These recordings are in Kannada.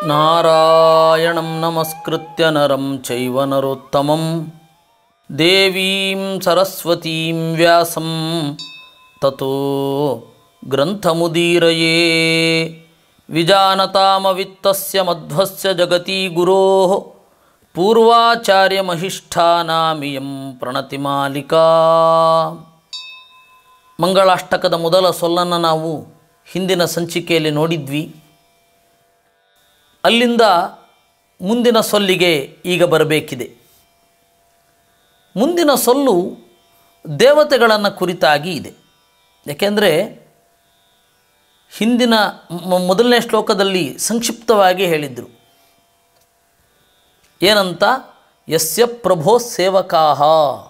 ನಾರಾಯಣಂ ನಮಸ್ಕೃತ್ಯ ನರಂ ಚೈವ ನರೋತ್ತಮಂ ದೇವೀಂ ಸರಸ್ವತೀಂ ವ್ಯಾಸಂ ತತೋ ಗ್ರಂಥಮುದೀರಯೇ ವಿಜಾನತಾಮವಿತ್ತಸ್ಯ ಮಧ್ವಸ್ಯ ಜಗತಿ ಗುರೋಃ ಪೂರ್ವಾಚಾರ್ಯಮಹಿಷ್ಠಾನಾಮಿಯಂ ಪ್ರಣತಿಮಾಲಿಕಾ. ಮಂಗಳಾಷ್ಟಕದ ಮೊದಲ ಸೊಲ್ಲನ್ನು ನಾವು ಹಿಂದಿನ ಸಂಚಿಕೆಯಲ್ಲಿ ನೋಡಿದ್ವಿ. ಅಲ್ಲಿಂದ ಮುಂದಿನ ಸೊಲ್ಲಿಗೆ ಈಗ ಬರಬೇಕಿದೆ. ಮುಂದಿನ ಸೊಲ್ಲು ದೇವತೆಗಳನ್ನು ಕುರಿತಾಗಿ ಇದೆ. ಯಾಕೆಂದರೆ ಹಿಂದಿನ ಮೊದಲನೇ ಶ್ಲೋಕದಲ್ಲಿ ಸಂಕ್ಷಿಪ್ತವಾಗಿ ಹೇಳಿದರು. ಏನಂತ? ಯಸ್ಯ ಪ್ರಭೋ ಸೇವಕಾಹ,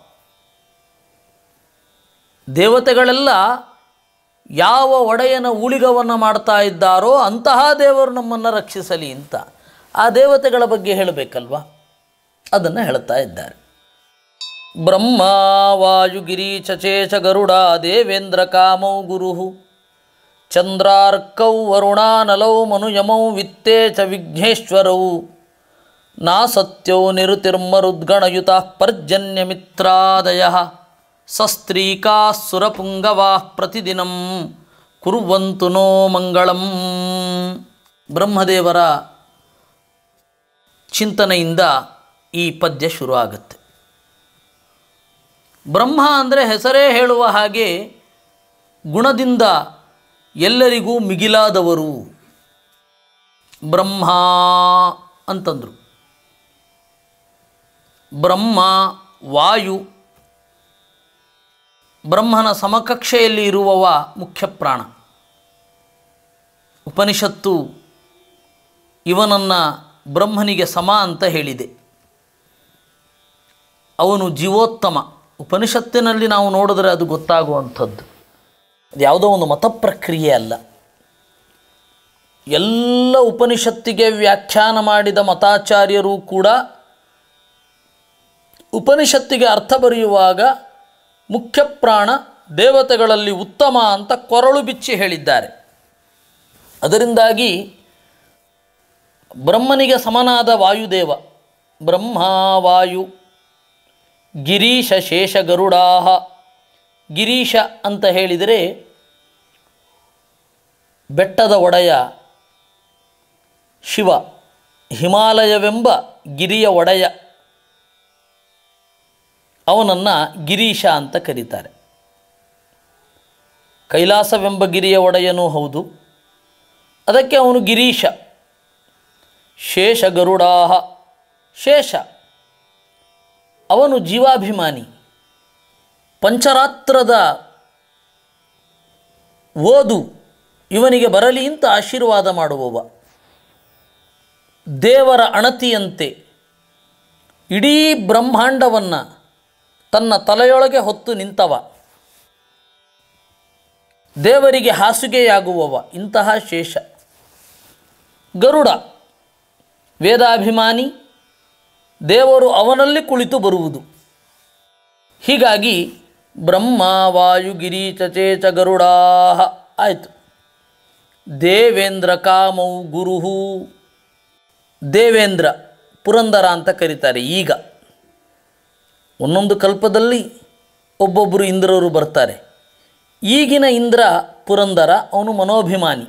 ದೇವತೆಗಳೆಲ್ಲ ಯಾವ ಒಡೆಯನ ಊಳಿಗವನ್ನು ಮಾಡ್ತಾ ಇದ್ದಾರೋ ಅಂತಹ ದೇವರು ನಮ್ಮನ್ನು ರಕ್ಷಿಸಲಿ ಅಂತ ಆ ದೇವತೆಗಳ ಬಗ್ಗೆ ಹೇಳಬೇಕಲ್ವ, ಅದನ್ನು ಹೇಳ್ತಾ ಇದ್ದಾರೆ. ಬ್ರಹ್ಮ ವಾಯುಗಿರಿ ಚಚೇಚ ಗರುಡ ದೇವೇಂದ್ರ ಕಾಮೌ ಗುರು ಚಂದ್ರಾರ್ಕೌ ವರುಣಾನಲೌ ಮನುಯಮೌ ವಿತ್ತೇ ಚ ವಿಘ್ನೇಶ್ವರೌ ನಾ ಸತ್ಯೋ ನಿರುತಿರ್ಮರುದ್ಗಣಯುತ ಪರ್ಜನ್ಯಮಿತ್ರಾದಯಃ ಸಸ್ತ್ರೀಕಾ ಸುರಪುಂಗವಾ ಪ್ರತಿದಿನಂ ಕುರ್ವಂತು ನೋ ಮಂಗಳಂ. ಬ್ರಹ್ಮದೇವರ ಚಿಂತನೆಯಿಂದ ಈ ಪದ್ಯ ಶುರುವಾಗುತ್ತೆ. ಬ್ರಹ್ಮ ಅಂದರೆ ಹೆಸರೇ ಹೇಳುವ ಹಾಗೆ ಗುಣದಿಂದ ಎಲ್ಲರಿಗೂ ಮಿಗಿಲಾದವರು ಬ್ರಹ್ಮ ಅಂತಂದರು. ಬ್ರಹ್ಮ ವಾಯು, ಬ್ರಹ್ಮನ ಸಮಕಕ್ಷೆಯಲ್ಲಿ ಇರುವವ ಮುಖ್ಯ ಪ್ರಾಣ. ಉಪನಿಷತ್ತು ಇವನನ್ನು ಬ್ರಹ್ಮನಿಗೆ ಸಮ ಅಂತ ಹೇಳಿದೆ. ಅವನು ಜೀವೋತ್ತಮ. ಉಪನಿಷತ್ತಿನಲ್ಲಿ ನಾವು ನೋಡಿದ್ರೆ ಅದು ಗೊತ್ತಾಗುವಂಥದ್ದು. ಅದು ಯಾವುದೋ ಒಂದು ಮತ ಪ್ರಕ್ರಿಯೆ ಅಲ್ಲ. ಎಲ್ಲ ಉಪನಿಷತ್ತಿಗೆ ವ್ಯಾಖ್ಯಾನ ಮಾಡಿದ ಮತಾಚಾರ್ಯರು ಕೂಡ ಉಪನಿಷತ್ತಿಗೆ ಅರ್ಥ ಬರೆಯುವಾಗ ಮುಖ್ಯ ಪ್ರಾಣ ದೇವತೆಗಳಲ್ಲಿ ಉತ್ತಮ ಅಂತ ಕೊರಳು ಬಿಚ್ಚಿ ಹೇಳಿದ್ದಾರೆ. ಅದರಿಂದಾಗಿ ಬ್ರಹ್ಮನಿಗೆ ಸಮನಾದ ವಾಯುದೇವ ಬ್ರಹ್ಮ ವಾಯು. ಗಿರೀಶ ಶೇಷ ಗರುಡಾಹ. ಗಿರೀಶ ಅಂತ ಹೇಳಿದರೆ ಬೆಟ್ಟದ ಒಡೆಯ ಶಿವ, ಹಿಮಾಲಯವೆಂಬ ಗಿರಿಯ ಒಡೆಯ, ಅವನನ್ನು ಗಿರೀಶ ಅಂತ ಕರೀತಾರೆ. ಕೈಲಾಸವೆಂಬ ಗಿರಿಯ ಒಡೆಯನೂ ಹೌದು, ಅದಕ್ಕೆ ಅವನು ಗಿರೀಶ. ಶೇಷ ಗರುಡಾಹ. ಶೇಷ ಅವನು ಜೀವಾಭಿಮಾನಿ. ಪಂಚರಾತ್ರದ ಓದು ಇವನಿಗೆ ಬರಲಿ ಅಂತ ಆಶೀರ್ವಾದ ಮಾಡುವವ. ದೇವರ ಅಣತಿಯಂತೆ ಇಡೀ ಬ್ರಹ್ಮಾಂಡವನ್ನು ತನ್ನ ತಲೆಯೊಳಗೆ ಹೊತ್ತು ನಿಂತವ. ದೇವರಿಗೆ ಹಾಸುಗೆಯಾಗುವವ ಇಂತಹ ಶೇಷ. ಗರುಡ ವೇದಾಭಿಮಾನಿ. ದೇವರು ಅವನಲ್ಲಿ ಕುಳಿತು ಬರುವುದು. ಹೀಗಾಗಿ ಬ್ರಹ್ಮ ವಾಯು ಗಿರಿ ಚಚೇಚ ಗರುಡಾಹ ಆಯಿತು. ದೇವೇಂದ್ರ ಕಾಮೌ ಗುರುಹು. ದೇವೇಂದ್ರ ಪುರಂದರ ಅಂತ ಕರೀತಾರೆ. ಈಗ ಒಂದೊಂದು ಕಲ್ಪದಲ್ಲಿ ಒಬ್ಬೊಬ್ಬರು ಇಂದ್ರರು ಬರ್ತಾರೆ. ಈಗಿನ ಇಂದ್ರ ಪುರಂದರ, ಅವನು ಮನೋಭಿಮಾನಿ.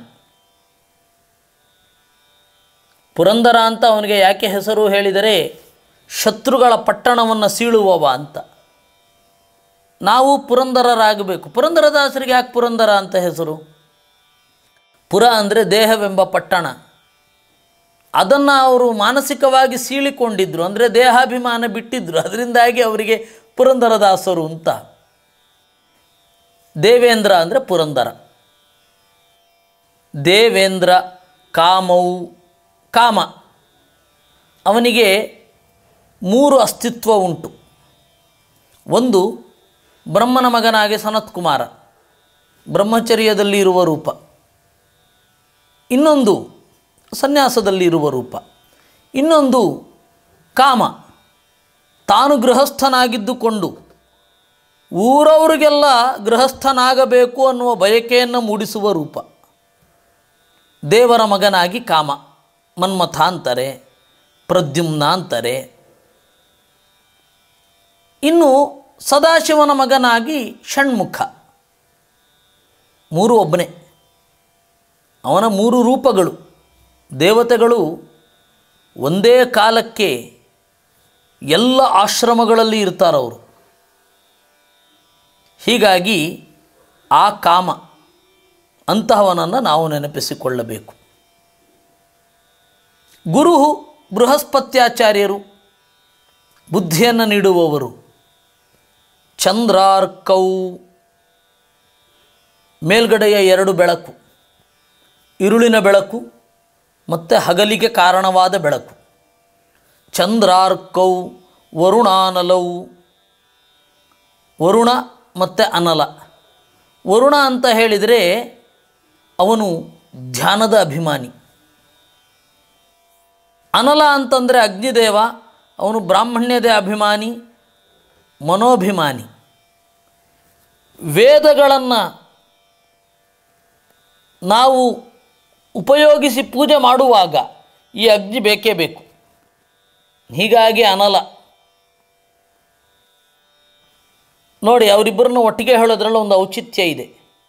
ಪುರಂದರ ಅಂತ ಅವನಿಗೆ ಯಾಕೆ ಹೆಸರು ಹೇಳಿದರೆ ಶತ್ರುಗಳ ಪಟ್ಟಣವನ್ನು ಸೀಳುವವ ಅಂತ. ನಾವು ಪುರಂದರರಾಗಬೇಕು. ಪುರಂದರದಾಸರಿಗೆ ಯಾಕೆ ಪುರಂದರ ಅಂತ ಹೆಸರು? ಪುರ ಅಂದರೆ ದೇಹವೆಂಬ ಪಟ್ಟಣ. ಅದನ್ನು ಅವರು ಮಾನಸಿಕವಾಗಿ ಸೀಳಿಕೊಂಡಿದ್ದರು, ಅಂದರೆ ದೇಹಾಭಿಮಾನ ಬಿಟ್ಟಿದ್ದರು. ಅದರಿಂದಾಗಿ ಅವರಿಗೆ ಪುರಂದರದಾಸರು ಅಂತ. ದೇವೇಂದ್ರ ಅಂದರೆ ಪುರಂದರ. ದೇವೇಂದ್ರ ಕಾಮೌ. ಕಾಮ ಅವನಿಗೆ 3 ಅಸ್ತಿತ್ವ ಉಂಟು. ಒಂದು, ಬ್ರಹ್ಮನ ಮಗನಾಗಿ ಸನತ್ಕುಮಾರ, ಬ್ರಹ್ಮಚರ್ಯದಲ್ಲಿ ಇರುವ ರೂಪ. ಇನ್ನೊಂದು ಸನ್ಯಾಸದಲ್ಲಿ ಇರುವ ರೂಪ. ಇನ್ನೊಂದು ಕಾಮ, ತಾನು ಗೃಹಸ್ಥನಾಗಿದ್ದುಕೊಂಡು ಊರವರಿಗೆಲ್ಲ ಗೃಹಸ್ಥನಾಗಬೇಕು ಅನ್ನುವ ಬಯಕೆಯನ್ನು ಮೂಡಿಸುವ ರೂಪ. ದೇವರ ಮಗನಾಗಿ ಕಾಮ. ಮನ್ಮಥ ಅಂತಾರೆ, ಪ್ರದ್ಯುಮ್ನ ಅಂತಾರೆ. ಇನ್ನು ಸದಾಶಿವನ ಮಗನಾಗಿ ಷಣ್ಮುಖ, ಮೂರು ಒಬ್ಬನೇ. ಅವನ ಮೂರು ರೂಪಗಳು. ದೇವತೆಗಳು ಒಂದೇ ಕಾಲಕ್ಕೆ ಎಲ್ಲ ಆಶ್ರಮಗಳಲ್ಲಿ ಇರ್ತಾರವರು. ಹೀಗಾಗಿ ಆ ಕಾಮ ಅಂತಹವನನ್ನು ನಾವು ನೆನಪಿಸಿಕೊಳ್ಳಬೇಕು. ಗುರು ಬೃಹಸ್ಪತ್ಯಾಚಾರ್ಯರು, ಬುದ್ಧಿಯನ್ನು ನೀಡುವವರು. ಚಂದ್ರಾರ್ಕೌ, ಮೇಲ್ಗಡೆಯ ಎರಡು ಬೆಳಕು, ಇರುಳಿನ ಬೆಳಕು ಮತ್ತು ಹಗಲಿಗೆ ಕಾರಣವಾದ ಬೆಳಕು. ಚಂದ್ರಾರ್ಕೌ ವರುಣಾನಲೌ, ವರುಣ ಮತ್ತು ಅನಲ. ವರುಣ ಅಂತ ಹೇಳಿದರೆ ಅವನು ಧ್ಯಾನದ ಅಭಿಮಾನಿ. ಅನಲ ಅಂತಂದರೆ ಅಗ್ನಿದೇವ, ಅವನು ಬ್ರಾಹ್ಮಣ್ಯದ ಅಭಿಮಾನಿ, ಮನೋಭಿಮಾನಿ. ವೇದಗಳನ್ನು ನಾವು ಉಪಯೋಗಿಸಿ ಪೂಜೆ ಮಾಡುವಾಗ ಈ ಅಗ್ನಿ ಬೇಕೇ ಬೇಕು. ಹೀಗಾಗಿ ಅನಲ. ನೋಡಿ, ಅವರಿಬ್ಬರನ್ನು ಒಟ್ಟಿಗೆ ಹೇಳೋದ್ರಲ್ಲಿ ಒಂದು ಔಚಿತ್ಯ ಇದೆ.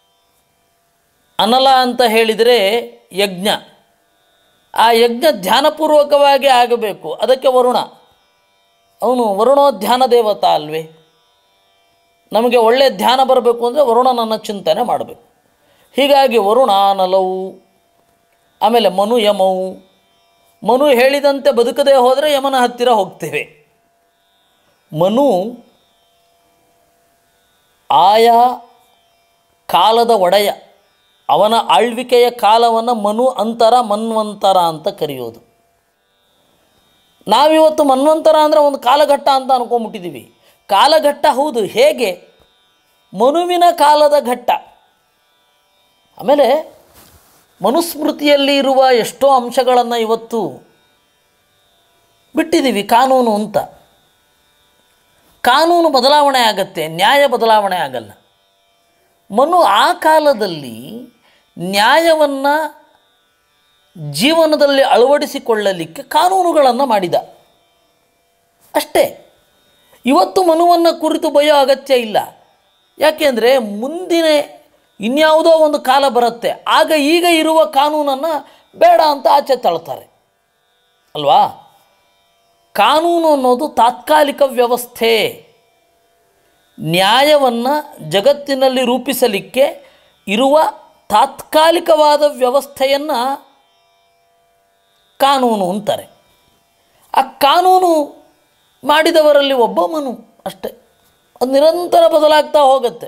ಅನಲ ಅಂತ ಹೇಳಿದರೆ ಯಜ್ಞ. ಆ ಯಜ್ಞ ಧ್ಯಾನಪೂರ್ವಕವಾಗಿ ಆಗಬೇಕು. ಅದಕ್ಕೆ ವರುಣ, ಅವನು ವರುಣೋಧ್ಯಾನ ದೇವತಾ ಅಲ್ವೇ. ನಮಗೆ ಒಳ್ಳೆಯ ಧ್ಯಾನ ಬರಬೇಕು ಅಂದರೆ ವರುಣನನ್ನು ಚಿಂತನೆ ಮಾಡಬೇಕು. ಹೀಗಾಗಿ ವರುಣಾನಲವು. ಆಮೇಲೆ ಮನು ಯಮವು. ಮನು ಹೇಳಿದಂತೆ ಬದುಕದೇ ಹೋದರೆ ಯಮನ ಹತ್ತಿರ ಹೋಗ್ತೇವೆ. ಮನು ಆಯಾ ಕಾಲದ ಒಡೆಯ. ಅವನ ಆಳ್ವಿಕೆಯ ಕಾಲವನ್ನು ಮನು ಅಂತರ, ಮನ್ವಂತರ ಅಂತ ಕರೆಯೋದು. ನಾವಿವತ್ತು ಮನ್ವಂತರ ಅಂದರೆ ಒಂದು ಕಾಲಘಟ್ಟ ಅಂತ ಅಂದ್ಕೊಂಡ್ಬಿಟ್ಟಿದ್ದೀವಿ. ಕಾಲಘಟ್ಟ ಹೌದು, ಹೇಗೆ? ಮನುವಿನ ಕಾಲದ ಘಟ್ಟ. ಆಮೇಲೆ ಮನುಸ್ಮೃತಿಯಲ್ಲಿ ಇರುವ ಎಷ್ಟೋ ಅಂಶಗಳನ್ನು ಇವತ್ತು ಬಿಟ್ಟಿದ್ದೀವಿ ಕಾನೂನು ಅಂತ. ಕಾನೂನು ಬದಲಾವಣೆ ಆಗತ್ತೆ, ನ್ಯಾಯ ಬದಲಾವಣೆ ಆಗಲ್ಲ. ಮನು ಆ ಕಾಲದಲ್ಲಿ ನ್ಯಾಯವನ್ನು ಜೀವನದಲ್ಲಿ ಅಳವಡಿಸಿಕೊಳ್ಳಲಿಕ್ಕೆ ಕಾನೂನುಗಳನ್ನು ಮಾಡಿದ ಅಷ್ಟೇ. ಇವತ್ತು ಮನುವನ್ನು ಕುರಿತು ಬಯೋ ಅಗತ್ಯ ಇಲ್ಲ. ಯಾಕೆಂದರೆ ಮುಂದಿನ ಇನ್ಯಾವುದೋ ಒಂದು ಕಾಲ ಬರುತ್ತೆ, ಆಗ ಈಗ ಇರುವ ಕಾನೂನನ್ನು ಬೇಡ ಅಂತ ಆಚೆ ತಳ್ತಾರೆ ಅಲ್ವಾ. ಕಾನೂನು ಅನ್ನೋದು ತಾತ್ಕಾಲಿಕ ವ್ಯವಸ್ಥೆ. ನ್ಯಾಯವನ್ನು ಜಗತ್ತಿನಲ್ಲಿ ರೂಪಿಸಲಿಕ್ಕೆ ಇರುವ ತಾತ್ಕಾಲಿಕವಾದ ವ್ಯವಸ್ಥೆಯನ್ನು ಕಾನೂನು ಅಂತಾರೆ. ಆ ಕಾನೂನು ಮಾಡಿದವರಲ್ಲಿ ಒಬ್ಬ ಮನು ಅಷ್ಟೇ. ಅದು ನಿರಂತರ ಬದಲಾಗ್ತಾ ಹೋಗುತ್ತೆ.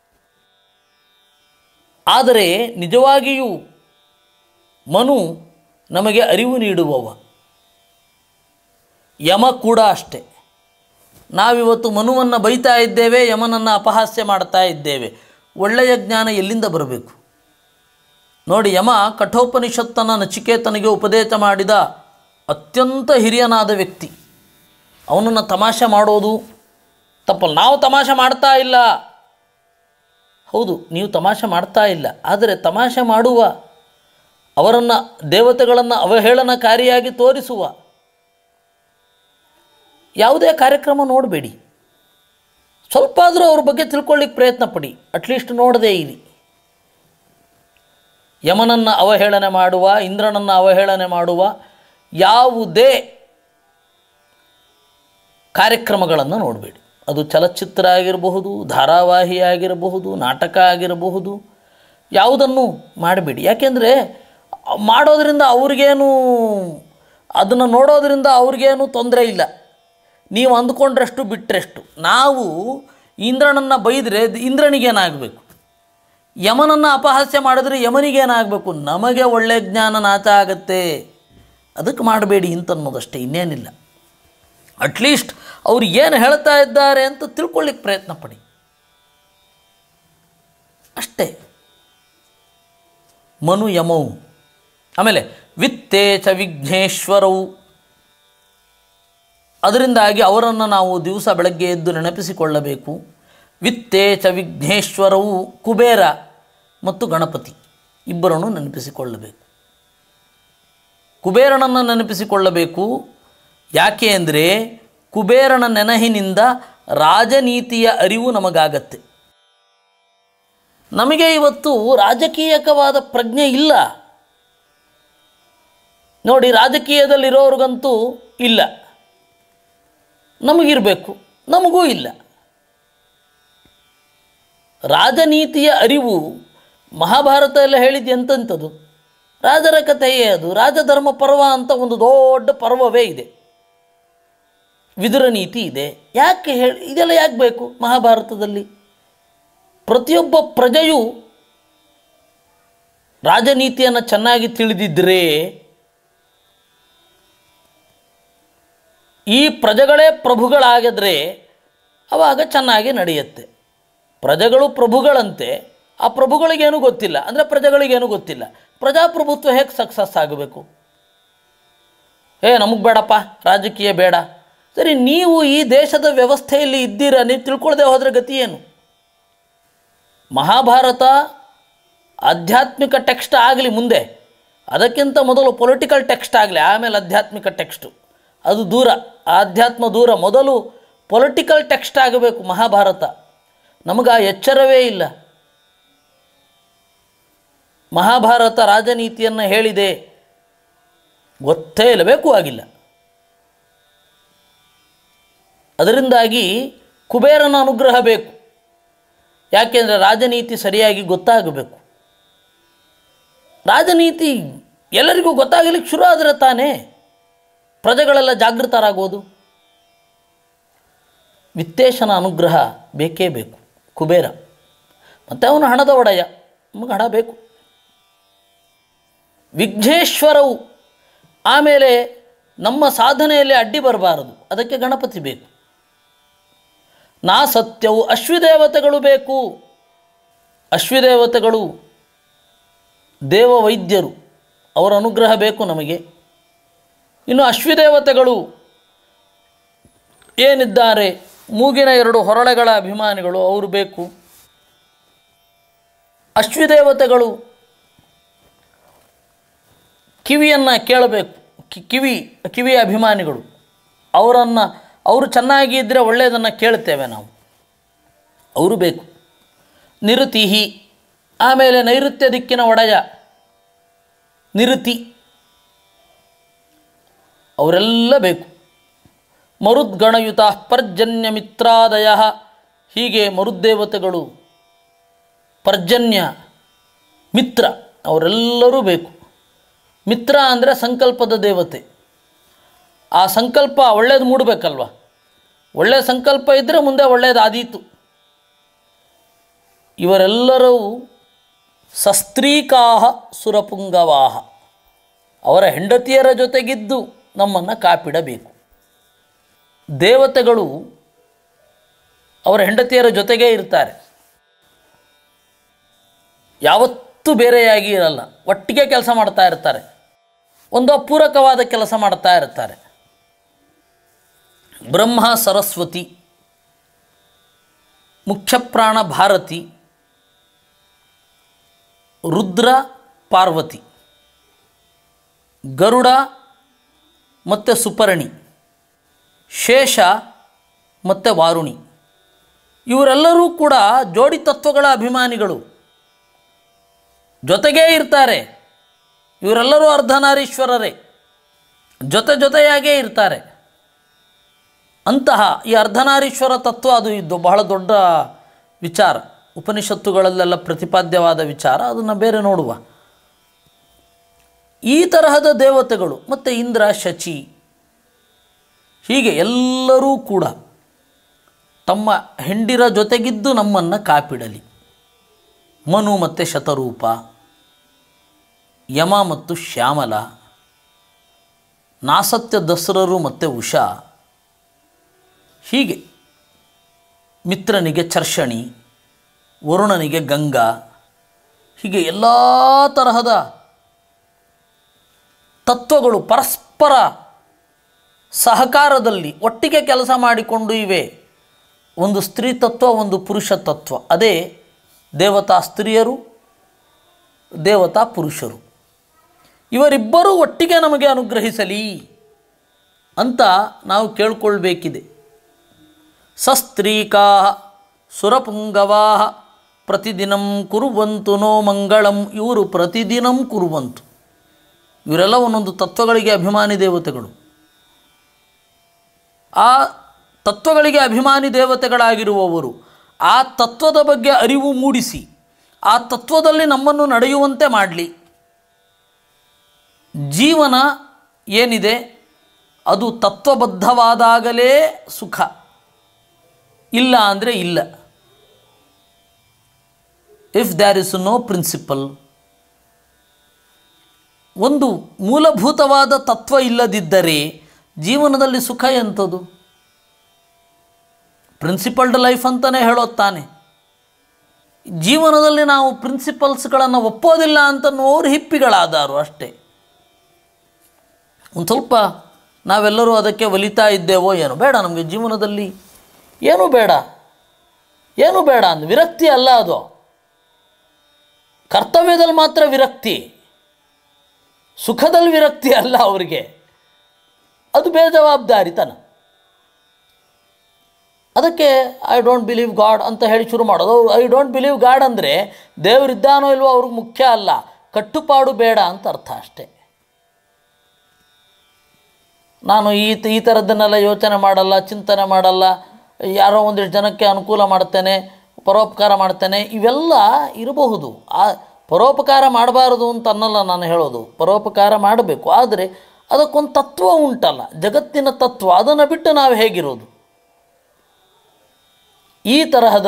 ಆದರೆ ನಿಜವಾಗಿಯೂ ಮನು ನಮಗೆ ಅರಿವು ನೀಡುವವ. ಯಮ ಕೂಡ ಅಷ್ಟೆ. ನಾವಿವತ್ತು ಮನುವನ್ನು ಬೈತಾ ಇದ್ದೇವೆ, ಯಮನನ್ನು ಅಪಹಾಸ್ಯ ಮಾಡ್ತಾ ಇದ್ದೇವೆ. ಒಳ್ಳೆಯ ಜ್ಞಾನ ಎಲ್ಲಿಂದ ಬರಬೇಕು? ನೋಡಿ, ಯಮ ಕಠೋಪನಿಷತ್ತನ್ನು ನಚಿಕೇತನಿಗೆ ಉಪದೇಶ ಮಾಡಿದ ಅತ್ಯಂತ ಹಿರಿಯನಾದ ವ್ಯಕ್ತಿ. ಅವನನ್ನು ತಮಾಷೆ ಮಾಡೋದು ತಪ್ಪಲ್ಲ. ನಾವು ತಮಾಷೆ ಮಾಡ್ತಾ ಇಲ್ಲ, ಹೌದು, ನೀವು ತಮಾಷೆ ಮಾಡ್ತಾ ಇಲ್ಲ. ಆದರೆ ತಮಾಷೆ ಮಾಡುವ, ಅವರನ್ನು ದೇವತೆಗಳನ್ನು ಅವಹೇಳನಕಾರಿಯಾಗಿ ತೋರಿಸುವ ಯಾವುದೇ ಕಾರ್ಯಕ್ರಮ ನೋಡಬೇಡಿ. ಸ್ವಲ್ಪ ಆದರೂ ಅವ್ರ ಬಗ್ಗೆ ತಿಳ್ಕೊಳ್ಳಿಕ್ಕೆ ಪ್ರಯತ್ನ ಪಡಿ. ಅಟ್ಲೀಸ್ಟ್ ನೋಡದೇ ಇರಿ. ಯಮನನ್ನು ಅವಹೇಳನೆ ಮಾಡುವ, ಇಂದ್ರನನ್ನು ಅವಹೇಳನೆ ಮಾಡುವ ಯಾವುದೇ ಕಾರ್ಯಕ್ರಮಗಳನ್ನು ನೋಡಬೇಡಿ. ಅದು ಚಲಚಿತ್ರ ಆಗಿರಬಹುದು, ಧಾರಾವಾಹಿ ಆಗಿರಬಹುದು, ನಾಟಕ ಆಗಿರಬಹುದು, ಯಾವುದನ್ನು ಮಾಡಬೇಡಿ. ಯಾಕೆಂದರೆ ಮಾಡೋದರಿಂದ ಅವ್ರಿಗೇನು, ಅದನ್ನು ನೋಡೋದರಿಂದ ಅವ್ರಿಗೇನು ತೊಂದರೆ ಇಲ್ಲ. ನೀವು ಅಂದ್ಕೊಂಡ್ರಷ್ಟು ಬಿಟ್ಟರೆಷ್ಟು. ನಾವು ಇಂದ್ರನನ್ನು ಬೈದರೆ ಇಂದ್ರನಿಗೇನಾಗಬೇಕು, ಯಮನನ್ನು ಅಪಹಾಸ್ಯ ಮಾಡಿದ್ರೆ ಯಮನಿಗೇನಾಗಬೇಕು? ನಮಗೆ ಒಳ್ಳೆಯ ಜ್ಞಾನ ನಾಶ ಆಗತ್ತೆ. ಅದಕ್ಕೆ ಮಾಡಬೇಡಿ ಅಂತನ್ನೋದಷ್ಟೇ, ಇನ್ನೇನಿಲ್ಲ. ಅಟ್ಲೀಸ್ಟ್ ಅವ್ರು ಏನು ಹೇಳ್ತಾ ಇದ್ದಾರೆ ಅಂತ ತಿಳ್ಕೊಳ್ಳಿಕ್ಕೆ ಪ್ರಯತ್ನ ಪಡಿ ಅಷ್ಟೇ. ಮನು ಯಮವು. ಆಮೇಲೆ ವಿತ್ತೇ ಚ ವಿಘ್ನೇಶ್ವರವು. ಅದರಿಂದಾಗಿ ಅವರನ್ನು ನಾವು ದಿವಸ ಬೆಳಗ್ಗೆ ಎದ್ದು ನೆನಪಿಸಿಕೊಳ್ಳಬೇಕು. ವಿತ್ತೇ ಚ ವಿಘ್ನೇಶ್ವರವು, ಕುಬೇರ ಮತ್ತು ಗಣಪತಿ ಇಬ್ಬರನ್ನು ನೆನಪಿಸಿಕೊಳ್ಳಬೇಕು. ಕುಬೇರನನ್ನು ನೆನಪಿಸಿಕೊಳ್ಳಬೇಕು. ಯಾಕೆ ಅಂದರೆ ಕುಬೇರನ ನೆನಹಿನಿಂದ ರಾಜನೀತಿಯ ಅರಿವು ನಮಗಾಗತ್ತೆ. ನಮಗೆ ಇವತ್ತು ರಾಜಕೀಯಕವಾದ ಪ್ರಜ್ಞೆ ಇಲ್ಲ ನೋಡಿ. ರಾಜಕೀಯದಲ್ಲಿರೋರಿಗಂತೂ ಇಲ್ಲ, ನಮಗಿರಬೇಕು, ನಮಗೂ ಇಲ್ಲ. ರಾಜನೀತಿಯ ಅರಿವು ಮಹಾಭಾರತ ಎಲ್ಲ ಹೇಳಿದ್ದು ಎಂತೆಂಥದ್ದು? ರಾಜರ ಕಥೆಯೇ ಅದು. ರಾಜಧರ್ಮ ಪರ್ವ ಅಂತ ಒಂದು ದೊಡ್ಡ ಪರ್ವವೇ ಇದೆ, ವಿದುರ ನೀತಿ ಇದೆ. ಯಾಕೆ ಇದೆಲ್ಲ ಯಾಕೆ ಬೇಕು ಮಹಾಭಾರತದಲ್ಲಿ? ಪ್ರತಿಯೊಬ್ಬ ಪ್ರಜೆಯು ರಾಜನೀತಿಯನ್ನು ಚೆನ್ನಾಗಿ ತಿಳಿದಿದ್ದರೆ ಈ ಪ್ರಜೆಗಳೇ ಪ್ರಭುಗಳಾಗಿದ್ರೆ ಆವಾಗ ಚೆನ್ನಾಗಿ ನಡೆಯುತ್ತೆ. ಪ್ರಜೆಗಳು ಪ್ರಭುಗಳಂತೆ, ಆ ಪ್ರಭುಗಳಿಗೇನು ಗೊತ್ತಿಲ್ಲ ಅಂದರೆ ಪ್ರಜೆಗಳಿಗೇನು ಗೊತ್ತಿಲ್ಲ. ಪ್ರಜಾಪ್ರಭುತ್ವ ಹೇಗೆ ಸಕ್ಸಸ್ ಆಗಬೇಕು? ನಮಗೆ ಬೇಡಪ್ಪ ರಾಜಕೀಯ ಬೇಡ. ಸರಿ, ನೀವು ಈ ದೇಶದ ವ್ಯವಸ್ಥೆಯಲ್ಲಿ ಇದ್ದೀರಾ, ನೀವು ತಿಳ್ಕೊಳ್ಳದೆ ಹೋದರೆ ಗತಿ ಏನು? ಮಹಾಭಾರತ ಆಧ್ಯಾತ್ಮಿಕ ಟೆಕ್ಸ್ಟ್ ಆಗಲಿ ಮುಂದೆ, ಅದಕ್ಕಿಂತ ಮೊದಲು ಪೊಲಿಟಿಕಲ್ ಟೆಕ್ಸ್ಟ್ ಆಗಲಿ, ಆಮೇಲೆ ಆಧ್ಯಾತ್ಮಿಕ ಟೆಕ್ಸ್ಟು. ಅದು ದೂರ, ಆಧ್ಯಾತ್ಮ ದೂರ. ಮೊದಲು ಪೊಲಿಟಿಕಲ್ ಟೆಕ್ಸ್ಟ್ ಆಗಬೇಕು ಮಹಾಭಾರತ. ನಮಗೆ ಆ ಎಚ್ಚರವೇ ಇಲ್ಲ. ಮಹಾಭಾರತ ರಾಜನೀತಿಯನ್ನು ಹೇಳಿದೆ ಗೊತ್ತೇ ಇಲ್ಲ, ಬೇಕು ಆಗಿಲ್ಲ. ಅದರಿಂದಾಗಿ ಕುಬೇರನ ಅನುಗ್ರಹ ಬೇಕು. ಯಾಕೆಂದರೆ ರಾಜನೀತಿ ಸರಿಯಾಗಿ ಗೊತ್ತಾಗಬೇಕು. ರಾಜನೀತಿ ಎಲ್ಲರಿಗೂ ಗೊತ್ತಾಗಲಿಕ್ಕೆ ಶುರು ಆದರೆ ತಾನೇ ಪ್ರಜೆಗಳೆಲ್ಲ ಜಾಗೃತರಾಗೋದು. ವಿತ್ತೇಶನ ಅನುಗ್ರಹ ಬೇಕೇ ಬೇಕು ಕುಬೇರ. ಮತ್ತು ಅವನು ಹಣದ ಒಡೆಯ, ನಮಗೆ ಹಣ ಬೇಕು. ವಿಘ್ನೇಶ್ವರವು ಆಮೇಲೆ ನಮ್ಮ ಸಾಧನೆಯಲ್ಲಿ ಅಡ್ಡಿ ಬರಬಾರದು, ಅದಕ್ಕೆ ಗಣಪತಿ ಬೇಕು. ನಾ ಸತ್ಯವು ಅಶ್ವಿದೇವತೆಗಳು ಬೇಕು. ಅಶ್ವಿದೇವತೆಗಳು ದೇವವೈದ್ಯರು, ಅವರ ಅನುಗ್ರಹ ಬೇಕು ನಮಗೆ. ಇನ್ನು ಅಶ್ವಿದೇವತೆಗಳು ಏನಿದ್ದಾರೆ, ಮೂಗಿನ 2 ಹೊರಳೆಗಳ ಅಭಿಮಾನಿಗಳು, ಅವರು ಬೇಕು. ಅಶ್ವಿದೇವತೆಗಳು ಕಿವಿಯನ್ನು ಕೇಳಬೇಕು, ಕಿವಿಯ ಅಭಿಮಾನಿಗಳು. ಅವರು ಚೆನ್ನಾಗಿ ಇದ್ದರೆ ಒಳ್ಳೆಯದನ್ನು ಕೇಳ್ತೇವೆ ನಾವು, ಅವರು ಬೇಕು. ನಿರುತಿಹಿ ಆಮೇಲೆ ನೈಋತ್ಯ ದಿಕ್ಕಿನ ಒಡೆಯ ನಿರುತಿ, ಅವರೆಲ್ಲ ಬೇಕು. ಮರುದ್ಗಣಯುತ ಪರ್ಜನ್ಯ ಮಿತ್ರಾದಯ, ಹೀಗೆ ಮರುದ್ದೇವತೆಗಳು, ಪರ್ಜನ್ಯ, ಮಿತ್ರ, ಅವರೆಲ್ಲರೂ ಬೇಕು. ಮಿತ್ರ ಅಂದರೆ ಸಂಕಲ್ಪದ ದೇವತೆ. ಆ ಸಂಕಲ್ಪ ಒಳ್ಳೇದು ಮೂಡಬೇಕಲ್ವ. ಒಳ್ಳೆಯ ಸಂಕಲ್ಪ ಇದ್ದರೆ ಮುಂದೆ ಒಳ್ಳೆಯದಾದೀತು. ಇವರೆಲ್ಲರೂ ಸಸ್ತ್ರೀಕಾಹ ಸುರಪುಂಗವಾಹ, ಅವರ ಹೆಂಡತಿಯರ ಜೊತೆಗಿದ್ದು ನಮ್ಮನ್ನು ಕಾಪಿಡಬೇಕು. ದೇವತೆಗಳು ಅವರ ಹೆಂಡತಿಯರ ಜೊತೆಗೇ ಇರ್ತಾರೆ, ಯಾವತ್ತೂ ಬೇರೆಯಾಗಿ ಇರಲ್ಲ, ಒಟ್ಟಿಗೆ ಕೆಲಸ ಮಾಡ್ತಾ ಇರ್ತಾರೆ, ಒಂದು ಅಪೂರಕವಾದ ಕೆಲಸ ಮಾಡ್ತಾ ಇರ್ತಾರೆ. ಬ್ರಹ್ಮ ಸರಸ್ವತಿ, ಮುಖ್ಯಪ್ರಾಣ ಭಾರತಿ, ರುದ್ರ ಪಾರ್ವತಿ, ಗರುಡ ಮತ್ತು ಸುಪರ್ಣಿ, ಶೇಷ ಮತ್ತು ವಾರುಣಿ, ಇವರೆಲ್ಲರೂ ಕೂಡ ಜೋಡಿ ತತ್ವಗಳ ಅಭಿಮಾನಿಗಳು, ಜೊತೆಗೇ ಇರ್ತಾರೆ. ಇವರೆಲ್ಲರೂ ಅರ್ಧನಾರೀಶ್ವರರೇ, ಜೊತೆಯಾಗೇ ಇರ್ತಾರೆ. ಅಂತಹ ಈ ಅರ್ಧನಾರೀಶ್ವರ ತತ್ವ ಅದು ಬಹಳ ದೊಡ್ಡ ವಿಚಾರ, ಉಪನಿಷತ್ತುಗಳಲ್ಲೆಲ್ಲ ಪ್ರತಿಪಾದ್ಯವಾದ ವಿಚಾರ. ಅದನ್ನು ಬೇರೆ ನೋಡುವ. ಈ ತರಹದ ದೇವತೆಗಳು ಮತ್ತು ಇಂದ್ರ, ಶಚಿ, ಹೀಗೆ ಎಲ್ಲರೂ ಕೂಡ ತಮ್ಮ ಹೆಂಡಿರ ಜೊತೆಗಿದ್ದು ನಮ್ಮನ್ನು ಕಾಪಿಡಲಿ. ಮನು ಮತ್ತು ಶತರೂಪ, ಯಮ ಮತ್ತು ಶ್ಯಾಮಲ, ನಾಸತ್ಯ ದಸರರು ಮತ್ತು ಉಷಾ, ಹೀಗೆ ಮಿತ್ರನಿಗೆ ಚರ್ಷಣಿ, ವರುಣನಿಗೆ ಗಂಗಾ, ಹೀಗೆ ಎಲ್ಲ ತರಹದ ತತ್ವಗಳು ಪರಸ್ಪರ ಸಹಕಾರದಲ್ಲಿ ಒಟ್ಟಿಗೆ ಕೆಲಸ ಮಾಡಿಕೊಂಡು ಇವೆ. ಒಂದು ಸ್ತ್ರೀ ತತ್ವ, ಒಂದು ಪುರುಷ ತತ್ವ. ಅದೇ ದೇವತಾ ಸ್ತ್ರೀಯರು, ದೇವತಾ ಪುರುಷರು. ಇವರಿಬ್ಬರೂ ಒಟ್ಟಿಗೆ ನಮಗೆ ಅನುಗ್ರಹಿಸಲಿ ಅಂತ ನಾವು ಕೇಳ್ಕೊಳ್ಬೇಕಿದೆ. ಸಸ್ತ್ರೀಕಾ ಸುರಪುಂಗವಾ ಪ್ರತಿದಿನಂ ಕುರುವಂತು ನೋ ಮಂಗಳಂ. ಇವರು ಪ್ರತಿದಿನಂ ಕುರುವಂತು. ಇವರೆಲ್ಲ ಒಂದೊಂದು ತತ್ವಗಳಿಗೆ ಅಭಿಮಾನಿ ದೇವತೆಗಳು. ಆ ತತ್ವಗಳಿಗೆ ಅಭಿಮಾನಿ ದೇವತೆಗಳಾಗಿರುವವರು ಆ ತತ್ವದ ಬಗ್ಗೆ ಅರಿವು ಮೂಡಿಸಿ ಆ ತತ್ವದಲ್ಲಿ ನಮ್ಮನ್ನು ನಡೆಯುವಂತೆ ಮಾಡಲಿ. ಜೀವನ ಏನಿದೆ ಅದು ತತ್ವಬದ್ಧವಾದಾಗಲೇ ಸುಖ, ಇಲ್ಲ ಅಂದರೆ ಇಲ್ಲ. If there is no principle, ಒಂದು ಮೂಲಭೂತವಾದ ತತ್ವ ಇಲ್ಲದಿದ್ದರೆ ಜೀವನದಲ್ಲಿ ಸುಖ ಎಂಥದ್ದು? ಪ್ರಿನ್ಸಿಪಲ್ಡ್ ಲೈಫ್ ಅಂತಲೇ ಹೇಳೋದು ತಾನೆ. ಜೀವನದಲ್ಲಿ ನಾವು ಪ್ರಿನ್ಸಿಪಲ್ಸ್ಗಳನ್ನು ಒಪ್ಪೋದಿಲ್ಲ ಅಂತ ನೋರು ಹಿಪ್ಪಿಗಳಾದರು ಅಷ್ಟೇ. ಒಂದು ಸ್ವಲ್ಪ ನಾವೆಲ್ಲರೂ ಅದಕ್ಕೆ ಒಲಿತಾ ಇದ್ದೇವೋ ಏನೋ. ಬೇಡ, ನಮಗೆ ಜೀವನದಲ್ಲಿ ಏನೂ ಬೇಡ, ಏನೂ ಬೇಡ ಅಂದ ವಿರಕ್ತಿ ಅಲ್ಲ ಅದು. ಕರ್ತವ್ಯದಲ್ಲಿ ಮಾತ್ರ ವಿರಕ್ತಿ, ಸುಖದಲ್ಲಿ ವಿರಕ್ತಿ ಅಲ್ಲ ಅವರಿಗೆ. ಅದು ಬೇಜವಾಬ್ದಾರಿತನ. ಅದಕ್ಕೆ ಐ ಡೋಂಟ್ ಬಿಲೀವ್ ಗಾಡ್ ಅಂತ ಹೇಳಿ ಶುರು ಮಾಡೋದು. ಐ ಡೋಂಟ್ ಬಿಲೀವ್ ಗಾಡ್ ಅಂದರೆ ದೇವರಿದ್ದಾನೋ ಇಲ್ವೋ ಅವ್ರಿಗೆ ಮುಖ್ಯ ಅಲ್ಲ, ಕಟ್ಟುಪಾಡು ಬೇಡ ಅಂತ ಅರ್ಥ ಅಷ್ಟೇ. ನಾನು ಈ ಥರದ್ದನ್ನೆಲ್ಲ ಯೋಚನೆ ಮಾಡಲ್ಲ, ಚಿಂತನೆ ಮಾಡಲ್ಲ, ಯಾರೋ ಒಂದಿಷ್ಟು ಜನಕ್ಕೆ ಅನುಕೂಲ ಮಾಡ್ತೇನೆ, ಪರೋಪಕಾರ ಮಾಡ್ತೇನೆ, ಇವೆಲ್ಲ ಇರಬಹುದು. ಆ ಪರೋಪಕಾರ ಮಾಡಬಾರದು ಅಂತ ಅನ್ನಲ್ಲ ನಾನು ಹೇಳೋದು. ಪರೋಪಕಾರ ಮಾಡಬೇಕು, ಆದರೆ ಅದಕ್ಕೊಂದು ತತ್ವ ಉಂಟಲ್ಲ, ಜಗತ್ತಿನ ತತ್ವ. ಅದನ್ನು ಬಿಟ್ಟು ನಾವು ಹೇಗಿರೋದು? ಈ ತರಹದ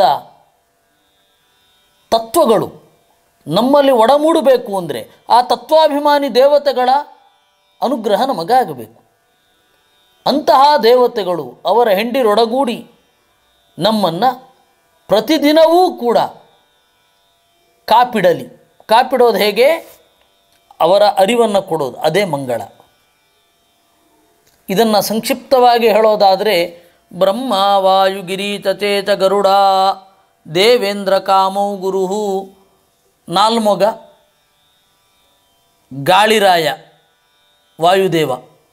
ತತ್ವಗಳು ನಮ್ಮಲ್ಲಿ ಒಡಮೂಡಬೇಕು ಅಂದರೆ ಆ ತತ್ವಾಭಿಮಾನಿ ದೇವತೆಗಳ ಅನುಗ್ರಹ ನಮಗಾಗಬೇಕು. ಅಂತಹ ದೇವತೆಗಳು ಅವರ ಹೆಂಡಿರೊಡಗೂಡಿ ನಮ್ಮನ್ನು ಪ್ರತಿದಿನವೂ ಕೂಡ ಕಾಪಿಡಲಿ. ಕಾಪಿಡೋದು ಹೇಗೆ? ಅವರ ಅರಿವನ್ನು ಕೊಡೋದು, ಅದೇ ಮಂಗಳ. ಇದನ್ನು ಸಂಕ್ಷಿಪ್ತವಾಗಿ ಹೇಳೋದಾದರೆ ಬ್ರಹ್ಮ ವಾಯು ಗಿರೀಚಚೇತ ಗರುಡ ದೇವೇಂದ್ರ ಕಾಮೌ ಗುರು, ನಾಲ್ಮೊಗ ಗಾಳಿರಾಯ ವಾಯುದೇವ,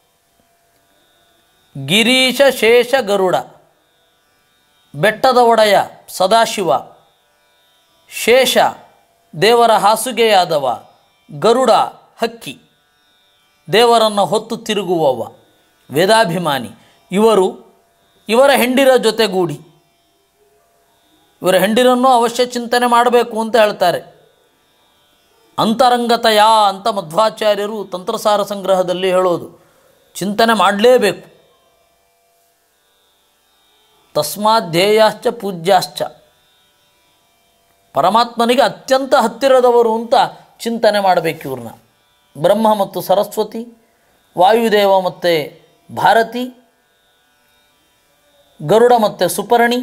ಗಿರೀಶ ಶೇಷ ಗರುಡ ಬೆಟ್ಟದ ಒಡೆಯ ಸದಾಶಿವ, ಶೇಷ ದೇವರ ಹಾಸುಗೆಯಾದವ, ಗರುಡ ಹಕ್ಕಿ ದೇವರನ್ನು ಹೊತ್ತು ತಿರುಗುವವ, ವೇದಾಭಿಮಾನಿ. ಇವರ ಹೆಂಡಿರ ಜೊತೆಗೂಡಿ, ಇವರ ಹೆಂಡಿರನ್ನು ಅವಶ್ಯ ಚಿಂತನೆ ಮಾಡಬೇಕು ಅಂತ ಹೇಳ್ತಾರೆ. ಅಂತರಂಗತಯ ಅಂತ ಮಧ್ವಾಚಾರ್ಯರು ತಂತ್ರಸಾರ ಸಂಗ್ರಹದಲ್ಲಿ ಹೇಳೋದು. ಚಿಂತನೆ ಮಾಡಲೇಬೇಕು. ತಸ್ಮಾತ್ ಧ್ಯೇಯಾಶ್ಚ ಪೂಜ್ಯಾಶ್ಚ, ಪರಮಾತ್ಮನಿಗೆ ಅತ್ಯಂತ ಹತ್ತಿರದವರು ಅಂತ ಚಿಂತನೆ ಮಾಡಬೇಕು ಇವ್ರನ್ನ. ಬ್ರಹ್ಮ ಮತ್ತು ಸರಸ್ವತಿ, ವಾಯುದೇವ ಮತ್ತು ಭಾರತಿ, ಗರುಡ ಮತ್ತು ಸುಪರ್ಣಿ,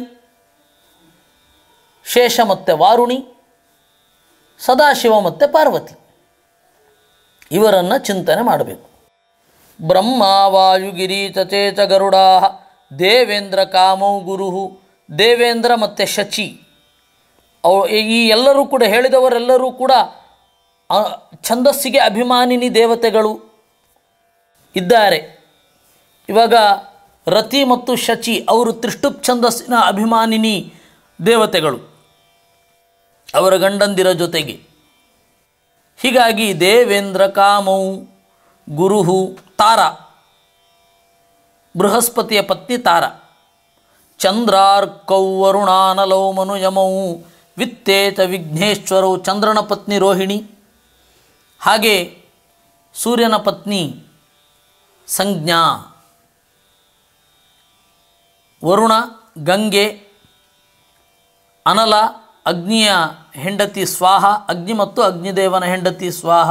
ಶೇಷ ಮತ್ತು ವಾರುಣಿ, ಸದಾಶಿವ ಮತ್ತು ಪಾರ್ವತಿ, ಇವರನ್ನು ಚಿಂತನೆ ಮಾಡಬೇಕು. ಬ್ರಹ್ಮ ವಾಯು ಗಿರೀಚಚೇಚ ಗರುಡಾ ದೇವೇಂದ್ರ ಕಾಮೌ ಗುರು, ದೇವೇಂದ್ರ ಮತ್ತು ಶಚಿ, ಈ ಎಲ್ಲರೂ ಕೂಡ ಹೇಳಿದವರೆಲ್ಲರೂ ಕೂಡ ಛಂದಸ್ಸಿಗೆ ಅಭಿಮಾನಿನಿ ದೇವತೆಗಳು ಇದ್ದಾರೆ. ಇವಾಗ ರತಿ ಮತ್ತು ಶಚಿ ಅವರು ತ್ರಿಷ್ಟುಪ್ ಛಂದಸ್ಸಿನ ಅಭಿಮಾನಿನಿ ದೇವತೆಗಳು ಅವರ ಗಂಡಂದಿರ ಜೊತೆಗೆ. ಹೀಗಾಗಿ ದೇವೇಂದ್ರ ಕಾಮೌ ಗುರು, ತಾರ ಬೃಹಸ್ಪತಿಯ ಪತ್ನಿ ತಾರ, ಚಂದ್ರಾರ್ಕೌ ವರುಣಾನಲೌ ಮನುಯಮೌ ವಿತ್ತೇತ ವಿಘ್ನೇಶ್ವರೌ, ಚಂದ್ರನ ಪತ್ನಿ ರೋಹಿಣಿ, ಹಾಗೆ ಸೂರ್ಯನ ಪತ್ನಿ ಸಂಜ್ಞಾ, ವರುಣ ಗಂಗೆ, ಅನಲ ಅಗ್ನಿಯ ಹೆಂಡತಿ ಸ್ವಾಹ, ಅಗ್ನಿ ಮತ್ತು ಅಗ್ನಿದೇವನ ಹೆಂಡತಿ ಸ್ವಾಹ,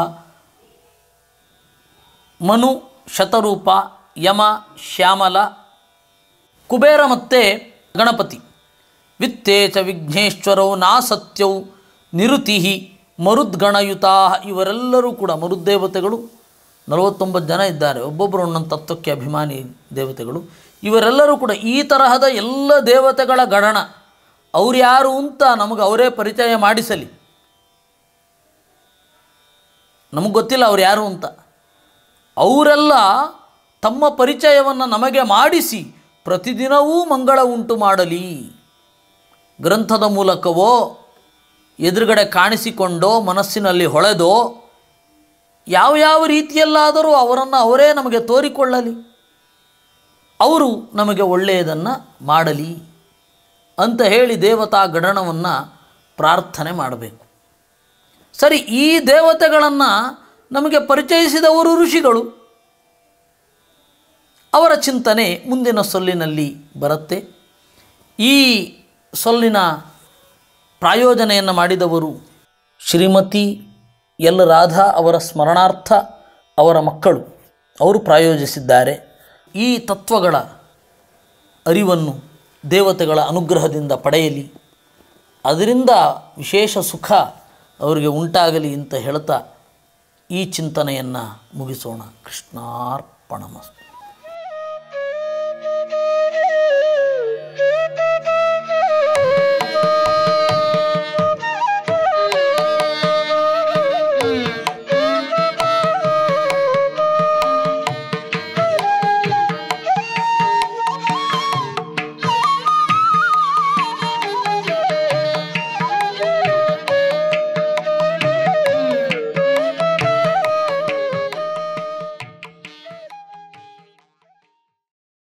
ಮನು ಶತರೂಪ, ಯಮ ಶ್ಯಾಮಲ, ಕುಬೇರ ಮತ್ತು ಗಣಪತಿ, ವಿತ್ತೇಚ ವಿಘ್ನೇಶ್ವರೌ ನಾಸತ್ಯೌ ನಿರುತಿ ಮರುದ್ಗಣಯುತಾ, ಇವರೆಲ್ಲರೂ ಕೂಡ ಮರುದ್ದೇವತೆಗಳು. 49 ಜನ ಇದ್ದಾರೆ, ಒಬ್ಬೊಬ್ಬರು ಒಂದೊಂದು ತತ್ವಕ್ಕೆ ಅಭಿಮಾನಿ ದೇವತೆಗಳು. ಇವರೆಲ್ಲರೂ ಕೂಡ ಈ ತರಹದ ಎಲ್ಲ ದೇವತೆಗಳ ಗಣನ. ಅವ್ರು ಯಾರು ಅಂತ ನಮಗೆ ಅವರೇ ಪರಿಚಯ ಮಾಡಿಸಲಿ. ನಮಗೆ ಗೊತ್ತಿಲ್ಲ ಅವ್ರು ಯಾರು ಅಂತ. ಅವರೆಲ್ಲ ತಮ್ಮ ಪರಿಚಯವನ್ನು ನಮಗೆ ಮಾಡಿಸಿ ಪ್ರತಿದಿನವೂ ಮಂಗಳ ಉಂಟು ಮಾಡಲಿ. ಗ್ರಂಥದ ಮೂಲಕವೋ ಎದುರುಗಡೆ ಕಾಣಿಸಿಕೊಂಡೋ ಮನಸ್ಸಿನಲ್ಲಿ ಹೊಳೆದೋ ಯಾವ ರೀತಿಯಲ್ಲಾದರೂ ಅವರನ್ನು ಅವರೇ ನಮಗೆ ತೋರಿಕೊಳ್ಳಲಿ, ಅವರು ನಮಗೆ ಒಳ್ಳೆಯದನ್ನು ಮಾಡಲಿ ಅಂತ ಹೇಳಿ ದೇವತಾ ಗಣನವನ್ನು ಪ್ರಾರ್ಥನೆ ಮಾಡಬೇಕು. ಸರಿ, ಈ ದೇವತೆಗಳನ್ನು ನಮಗೆ ಪರಿಚಯಿಸಿದವರು ಋಷಿಗಳು. ಅವರ ಚಿಂತನೆ ಮುಂದಿನ ಸೊಲ್ಲಿನಲ್ಲಿ ಬರುತ್ತೆ. ಈ ಸೊಲ್ಲಿನ ಪ್ರಾಯೋಜನೆಯನ್ನು ಮಾಡಿದವರು ಶ್ರೀಮತಿ ಎಲ್ ರಾಧಾ ಅವರ ಸ್ಮರಣಾರ್ಥ ಅವರ ಮಕ್ಕಳು, ಅವರು ಪ್ರಾಯೋಜಿಸಿದ್ದಾರೆ. ಈ ತತ್ವಗಳ ಅರಿವನ್ನು ದೇವತೆಗಳ ಅನುಗ್ರಹದಿಂದ ಪಡೆಯಲಿ, ಅದರಿಂದ ವಿಶೇಷ ಸುಖ ಅವರಿಗೆ ಉಂಟಾಗಲಿ ಅಂತ ಹೇಳ್ತಾ ಈ ಚಿಂತನೆಯನ್ನು ಮುಗಿಸೋಣ. ಕೃಷ್ಣಾರ್ಪಣಮಸ್ತು.